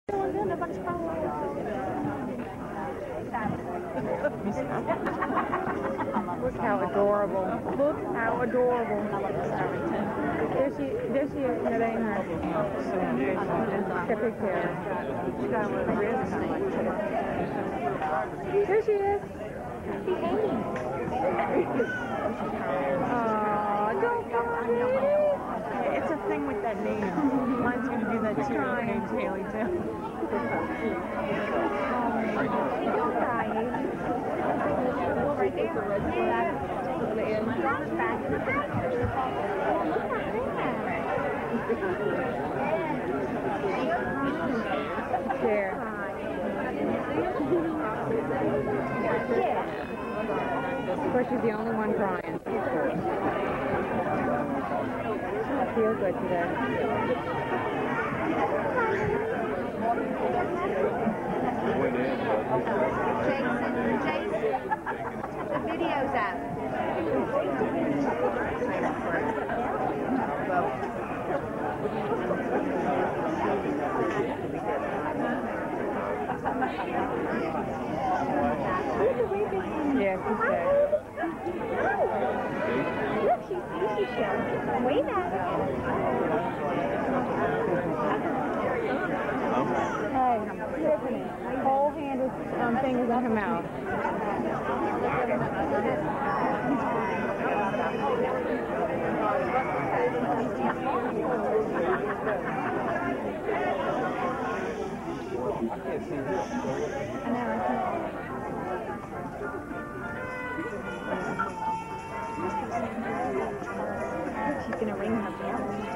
Look how adorable. Look how adorable. There she is. No, that ain't her. Got big hair. There she is. Aw, don't cry. It's a thing with that name. Mine's going to do that too. Her name's Haley too. Don't cry, Haley. Right there. There. Of course, she's the only one crying. I feel good today. Jason, the video's out. Yeah, she's there. Look, she's showing. Wave at her. Hey, Tiffany, whole hand with fingers in her mouth. She's gonna ring her bell.